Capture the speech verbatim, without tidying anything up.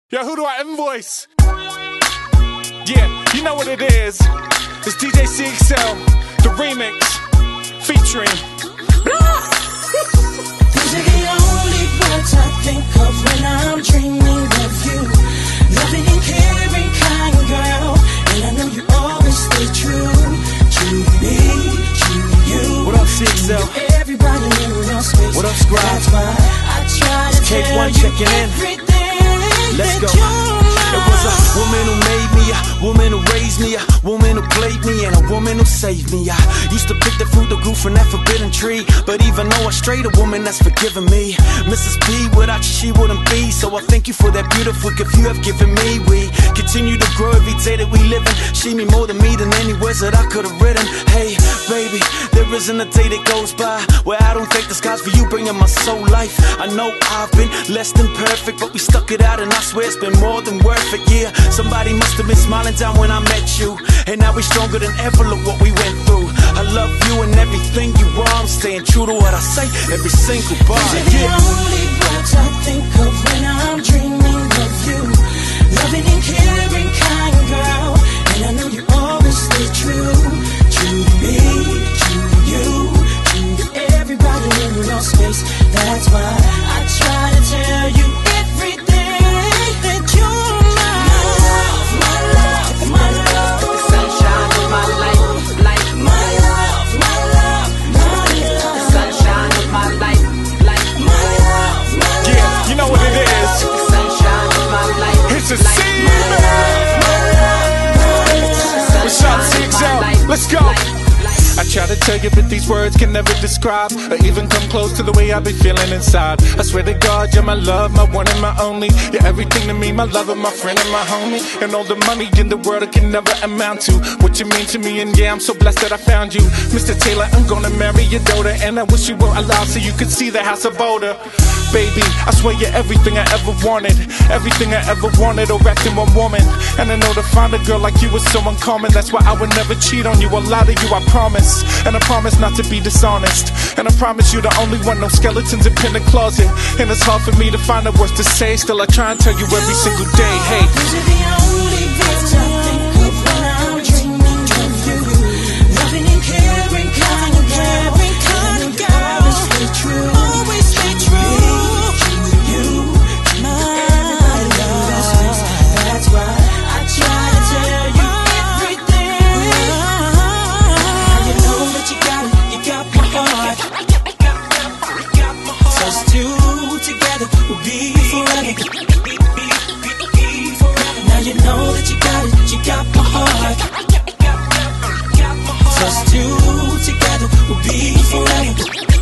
Yo, who do I invoice? Yeah, you know what it is. It's D J C X L, the remix, featuring. These are the only words I think of when I'm dreaming of you. Loving and caring kind girl, and I know you always stay true. True to me, true to you. What up, C X L? Everybody in your space. What up, Scribe? That's why I try to K tell One you checking in. everything. Let's go. It was a woman who made me, a woman who raised me, a woman who played me, and a woman who saved me. I used to pick the fruit that grew from that forbidden tree, but even though I strayed, a woman that's forgiven me. Missus P, without you she wouldn't be, so I thank you for that beautiful gift you have given me. We continue to grow every day that we live in. She mean more to me than any words that I could have written. Hey, baby, there isn't a day that goes by where I don't thank the skies for you bringing my soul life. I know I've been less than perfect, but we stuck it out, and I swear it's been more than worth it. Yeah, somebody must have been smiling down when I met you, and now we're stronger than ever. Look what we went through. I love you and everything you are. I'm staying true to what I say, every single bar. These are the only words I think of when I'm dreaming of you. Loving and caring kind girl, and I know you always stay true. True to me, true to you, true to everybody in your space. That's why I try to tell you everything that you're my love, my love, my love. The sunshine of my life, life, my love, my love, my love. The sunshine of my life, life, my love, my love. Yeah, you know what it is. The sunshine of my life. It's a season. What's up, C X L? Let's go. I try to tell you, but these words can never describe or even come close to the way I be feeling inside. I swear to God, you're my love, my one and my only. You're everything to me, my lover, my friend and my homie. And all the money in the world it can never amount to what you mean to me. And yeah, I'm so blessed that I found you, Mister Taylor. I'm gonna marry your daughter, and I wish you were alive so you could see the house of older. Baby, I swear you're everything I ever wanted, everything I ever wanted, all wrapped in one woman. And I know to find a girl like you is so uncommon. That's why I would never cheat on you, a lie to you, I promise. And I promise not to be dishonest, and I promise you the only one, no skeletons up in the closet. And it's hard for me to find the words to say, still I try and tell you every single day. Hey, these are the only words I think of when I'm dreaming of you. Loving and caring kind of girl, kind of girl. Always stay true, always stay true. True to you, my love. That's why I try to tell you everything. Now you know that you got it, you got my heart. Us two together will be forever. Now you know that you got it, you got my heart. Us two together will be forever.